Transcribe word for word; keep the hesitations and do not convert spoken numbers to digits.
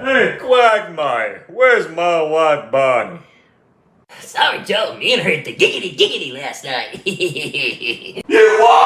Hey, Quagmire, where's my wife Bonnie? Sorry, Joe, me and her hit the giggity giggity last night. You what?